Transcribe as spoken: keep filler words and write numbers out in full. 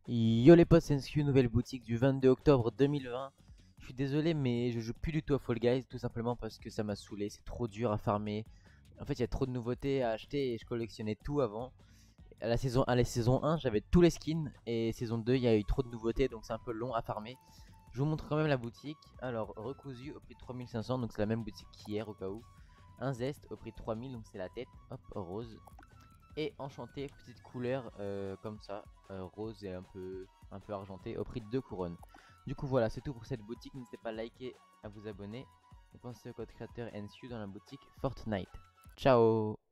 Yo les potes, c'est N S Q, nouvelle boutique du vingt-deux octobre deux mille vingt. Je suis désolé, mais je joue plus du tout à Fall Guys, tout simplement parce que ça m'a saoulé, c'est trop dur à farmer. En fait, il y a trop de nouveautés à acheter et je collectionnais tout avant. À la saison, à la saison un, j'avais tous les skins et saison deux, il y a eu trop de nouveautés, donc c'est un peu long à farmer. Je vous montre quand même la boutique. Alors, recousu au prix de trois mille cinq cents, donc c'est la même boutique qu'hier au cas où. Un zest au prix de trois mille, donc c'est la tête, hop, rose. Et enchanté, petite couleur euh, comme ça, euh, rose et un peu, un peu argenté au prix de deux couronnes. Du coup voilà, c'est tout pour cette boutique, n'hésitez pas à liker, à vous abonner et pensez au code créateur N S U dans la boutique Fortnite. Ciao.